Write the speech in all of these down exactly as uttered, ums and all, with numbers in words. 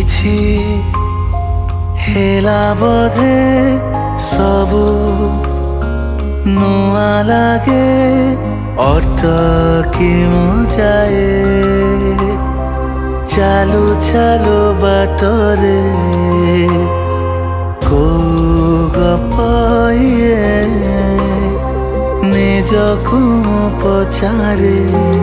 किछि हेला बोधे सबु नुआ लागे अटकी मु जाए चालू चालू बाटरे को गपये निजकु पचारे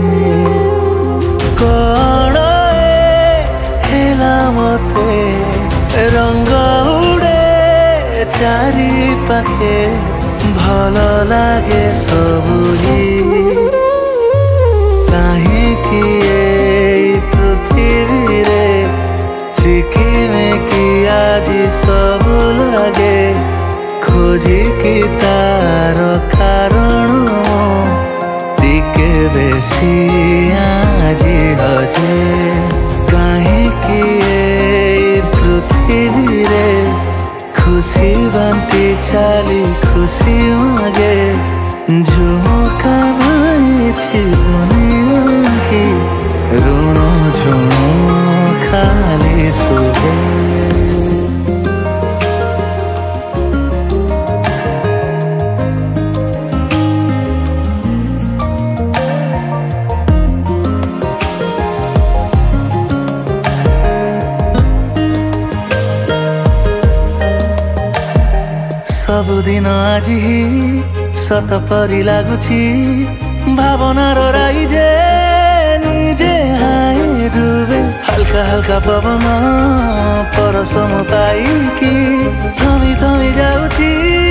कण हेला मते रंग उड़े चारि पाखे भल लागे सबुरी काहींकि पृथ्वी रे चिकिमिकी आजी सब लागे खोजिकी तार कारण टिके बेसी आजी हजे काहींकि पृथ्वी रे खुशी बांटी चाली खुशी मागे झुमका भाई दुनिया की ऋण झुम खाली सुबह सबुदिन आज ही सत परी लागुछि भावनार राइजे निजे हाय डुबे हल्का हल्का पवन परसम पाइकी थमी थमी जाउछि